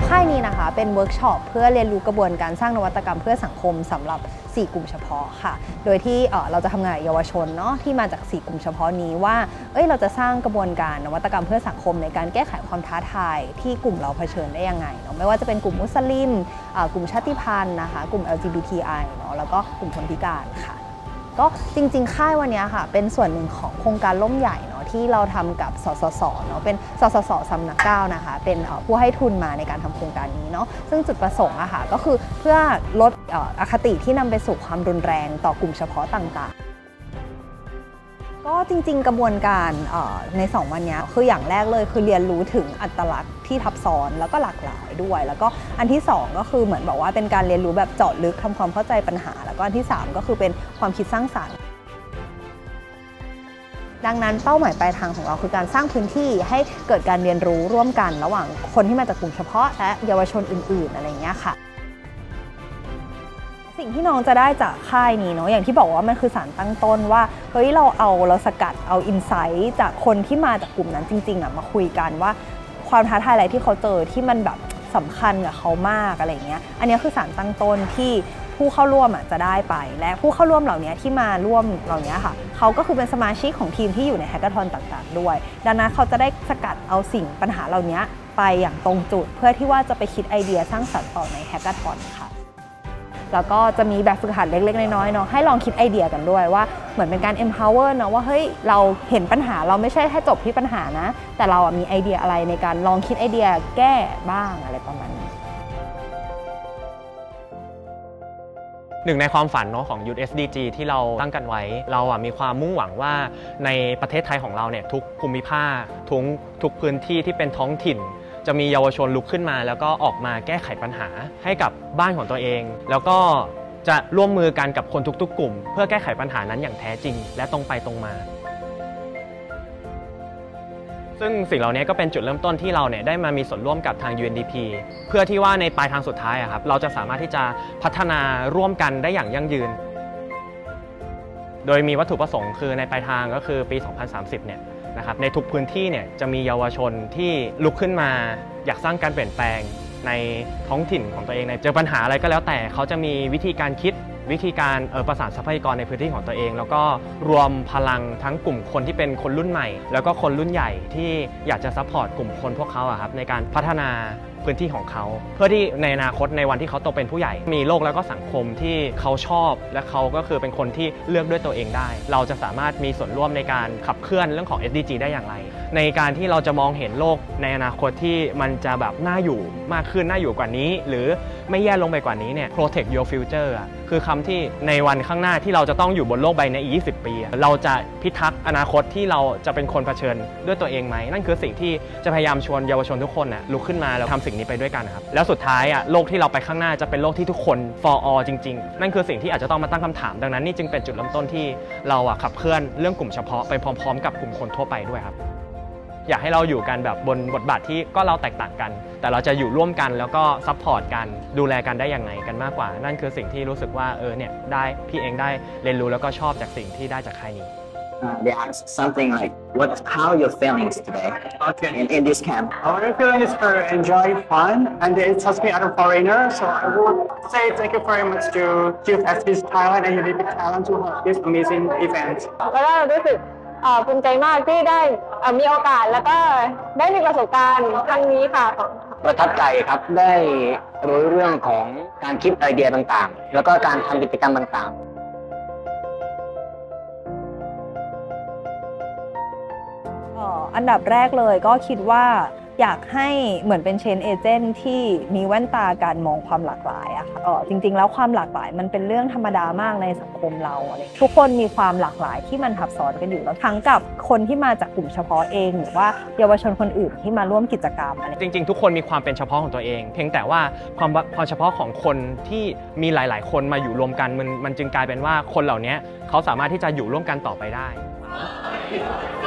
ค่ายนี้นะคะเป็นเวิร์กช็อปเพื่อเรียนรู้กระบวนการสร้างนวัตกรรมเพื่อสังคมสำหรับ4 กลุ่มเฉพาะค่ะโดยที่เราจะทำงานกับเยาวชนเนาะที่มาจาก4 กลุ่มเฉพาะนี้ว่าเราจะสร้างกระบวนการนวัตกรรมเพื่อสังคมในการแก้ไขความท้าทายที่กลุ่มเราเผชิญได้ยังไงเนาะไม่ว่าจะเป็นกลุ่มมุสลิมกลุ่มชาติพันธุ์นะคะกลุ่ม LGBTI เนาะแล้วก็กลุ่มคนพิการค่ะก็จริงๆค่ายวันนี้ค่ะเป็นส่วนหนึ่งของโครงการล่มใหญ่เนาะที่เราทำกับสสสเนาะเป็นสสสสำนัก9นะคะเป็นผู้ให้ทุนมาในการทำโครงการนี้เนาะซึ่งจุดประสงค์อะค่ะก็คือเพื่อลดอคติที่นำไปสู่ความรุนแรงต่อกลุ่มเฉพาะต่างๆก็จริงๆกระบวนการใน2 วันนี้คืออย่างแรกเลยคือเรียนรู้ถึงอัตลักษณ์ที่ทับซ้อนแล้วก็หลากหลายด้วยแล้วก็อันที่2ก็คือเหมือนบอกว่าเป็นการเรียนรู้แบบเจาะลึกทำความเข้าใจปัญหาแล้วก็อันที่3ก็คือเป็นความคิดสร้างสรรค์ดังนั้นเป้าหมายปลายทางของเราคือการสร้างพื้นที่ให้เกิดการเรียนรู้ร่วมกันระหว่างคนที่มาจากกลุ่มเฉพาะและเยาวชนอื่นๆอะไรอย่างเงี้ยค่ะสิ่งที่น้องจะได้จากค่ายนี้เนาะอย่างที่บอกว่ามันคือสารตั้งต้นว่าเราสกัดเอาอินไซต์จากคนที่มาจากกลุ่มนั้นจริงๆมาคุยกันว่าความท้าทายอะไรที่เขาเจอที่มันแบบสำคัญกับเขามากอะไรเงี้ยอันนี้คือสารตั้งต้นที่ผู้เข้าร่วมจะได้ไปและผู้เข้าร่วมเหล่านี้ที่มาร่วมเหล่านี้ค่ะเขาก็คือเป็นสมาชิกของทีมที่อยู่ในแฮกเกอร์ทอนต่างๆด้วยดังนั้นเขาจะได้สกัดเอาปัญหาเหล่านี้ไปอย่างตรงจุดเพื่อที่ว่าจะไปคิดไอเดียสร้างสรรค์ต่อในแฮกเกอร์ทอนค่ะแล้วก็จะมีแบบฝึกหัดเล็กๆน้อยๆเนาะให้ลองคิดไอเดียกันด้วยว่าเหมือนเป็นการ empower เนาะว่าเฮ้ยเราเห็นปัญหาเราไม่ใช่แค่จบที่ปัญหานะแต่เรามีไอเดียอะไรในการลองคิดไอเดียแก้บ้างอะไรประมาณนี้หนึ่งในความฝันเนาะของ Youth SDG ที่เราตั้งกันไว้เรามีความมุ่งหวังว่าในประเทศไทยของเราเนี่ยทุกภูมิภาคทุกพื้นที่ที่เป็นท้องถิ่นจะมีเยาวชนลุกขึ้นมาแล้วก็ออกมาแก้ไขปัญหาให้กับบ้านของตัวเองแล้วก็จะร่วมมือกันกับคนทุกๆกลุ่มเพื่อแก้ไขปัญหานั้นอย่างแท้จริงและตรงไปตรงมาซึ่งสิ่งเหล่านี้ก็เป็นจุดเริ่มต้นที่เราได้มามีส่วนร่วมกับทาง UNDP เพื่อที่ว่าในปลายทางสุดท้ายครับเราจะสามารถที่จะพัฒนาร่วมกันได้อย่างยั่งยืนโดยมีวัตถุประสงค์คือในปลายทางก็คือปี 2030 เนี่ยนะครับในทุกพื้นที่เนี่ยจะมีเยาวชนที่ลุกขึ้นมาอยากสร้างการเปลี่ยนแปลงในท้องถิ่นของตัวเองเจอปัญหาอะไรก็แล้วแต่เขาจะมีวิธีการคิดวิธีการประสานทรัพยากรในพื้นที่ของตัวเองแล้วก็รวมพลังทั้งกลุ่มคนที่เป็นคนรุ่นใหม่แล้วก็คนรุ่นใหญ่ที่อยากจะซัพพอร์ตกลุ่มคนพวกเขาครับในการพัฒนาพื้นที่ของเขาเพื่อที่ในอนาคตในวันที่เขาโตเป็นผู้ใหญ่มีโลกแล้วก็สังคมที่เขาชอบและเขาก็คือเป็นคนที่เลือกด้วยตัวเองได้เราจะสามารถมีส่วนร่วมในการขับเคลื่อนเรื่องของ SDG ได้อย่างไรในการที่เราจะมองเห็นโลกในอนาคตที่มันจะแบบน่าอยู่มากขึ้นน่าอยู่กว่านี้หรือไม่แย่ลงไปกว่านี้เนี่ย protect your future คือคำที่ในวันข้างหน้าที่เราจะต้องอยู่บนโลกใบนี้อีก20 ปีเราจะพิทักษ์อนาคตที่เราจะเป็นคนเผชิญด้วยตัวเองไหมนั่นคือสิ่งที่จะพยายามชวนเยาวชนทุกคนลุกขึ้นมาแล้วทำสิ่งนี้ไปด้วยกันครับแล้วสุดท้ายโลกที่เราไปข้างหน้าจะเป็นโลกที่ทุกคน for all จริงๆนั่นคือสิ่งที่อาจจะต้องมาตั้งคำถามดังนั้นนี่จึงเป็นจุดเริ่มต้นที่เราขับเคลื่อนเรื่องกลุ่มเฉพาะไปพร้อมๆกับกลุ่มคนทั่วไปด้วยครับอยากให้เราอยู่กันแบบบนบทบาทที่ก็เราแตกต่างกันแต่เราจะอยู่ร่วมกันแล้วก็ซัพพอร์ตกันดูแลกันได้ยังไงกันมากกว่านั่นคือสิ่งที่รู้สึกว่าเนี่ยได้พี่เองได้เรียนรู้แล้วก็ชอบจากสิ่งที่ได้จากค่ายนี้ They ask something like, how are your feelings today in this camp? Our feeling is very enjoy, fun, and it has been other foreigners. So I would say thank you very much to Youth SDG Thailand and UNDP Thailand to have this amazing event. แล้วก็รู้สึกภูมิใจมากที่ได้มีโอกาสแล้วก็ได้มีประสบการณ์ครั้งนี้ค่ะประทับใจครับได้รู้เรื่องของการคิดไอเดียต่างๆแล้วก็การทำกิจกรรมต่างๆอันดับแรกเลยก็คิดว่าอยากให้เหมือนเป็นเชนเอเจนต์ที่มีแว่นตาการมองความหลากหลายอะค่ะจริงๆแล้วความหลากหลายมันเป็นเรื่องธรรมดามากในสังคมเราอะไรทุกคนมีความหลากหลายที่มันทับซ้อนกันอยู่แล้วทั้งกับคนที่มาจากกลุ่มเฉพาะเองหรือว่าเยาวชนคนอื่นที่มาร่วมกิจกรรมอะไรจริงๆทุกคนมีความเป็นเฉพาะของตัวเองเพียงแต่ว่าความเฉพาะของคนที่มีหลายๆคนมาอยู่รวมกันมันจึงกลายเป็นว่าคนเหล่านี้เขาสามารถที่จะอยู่ร่วมกันต่อไปได้